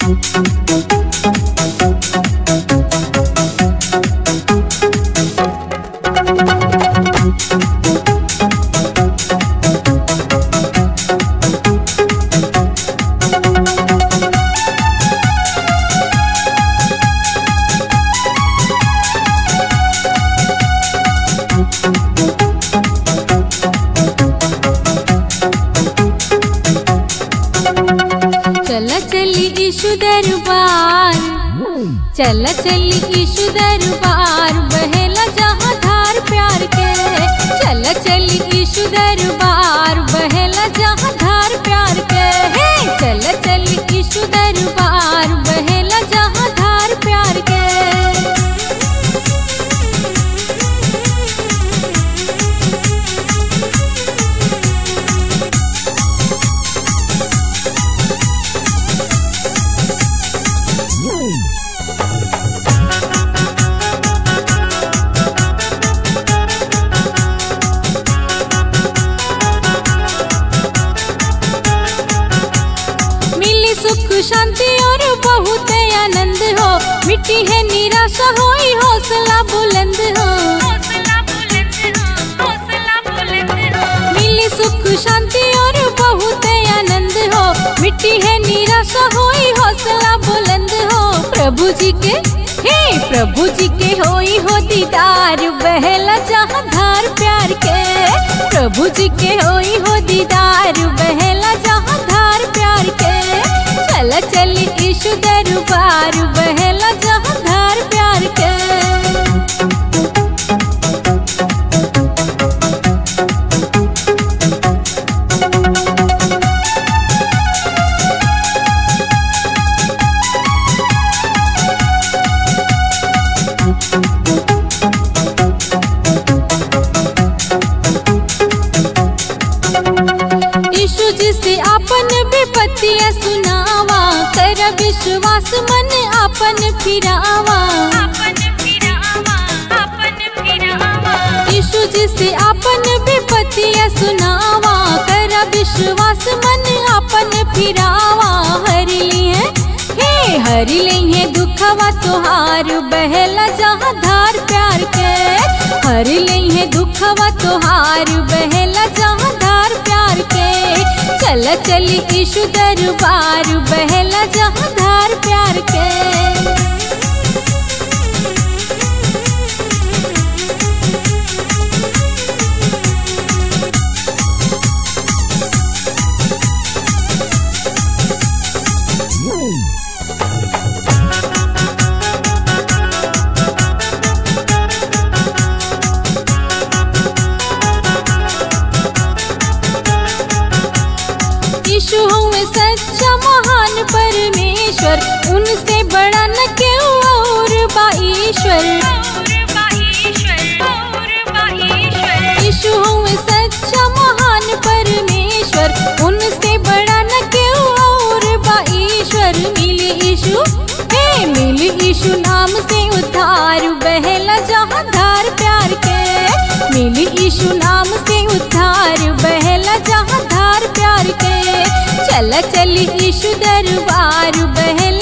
चला चली यीशु दरबार, चला चली यीशु दरबार, बहेला जहाँ धार प्यार के। चला चली यीशु दरबार, बहेला जहाँ धार प्यार के। चला चली यीशु दरबार, बहेला जहाँ धार प्यार के। सुख शांति और बहुत आनंद हो, मिट्टी है निराशा होई हौसला बुलंद हो। मिली सुख शांति और बहुत आनंद हो, मिट्टी है निराशा होई हौसला बुलंद हो। प्रभु जी के होई हो दीदार, बहेला जहाँ धार प्यार के। प्रभु जी के होई हो दीदार, बहेला जहाँ धार प्यार के। चला चली यीशु दरबार, बहेला जहाँ धार प्यार के। यीशु जी से आपन विपत्तियाँ सुनावा, कर विश्वास मन आपन फिरावा। यीशु जी से आपन विपत्तियाँ सुनावा, कर विश्वास मन आपन फिरावा। हर ली है दुखवा तोहार, बहेला जहाँ धार प्यार के। हर ली है दुखवा तोहार, बहेला जहाँ धार प्यार के। चला चली यीशु दरबार, बहेला जहाँ धार प्यार के। यीशु हुए सच्चा महान परमेश्वर, उनसे बड़ा न क्यों और ईश्वर। यीशु हुए सच्चा महान परमेश्वर, उनसे बड़ा न क्यों और ईश्वर। मिली यीशु नाम से उद्धार, बहेला जहाँ धार प्यार के। मिली यीशु नाम से उद्धार, बहेला जहाँ धार प्यार के। चला चली यीशु दरबार, बहेला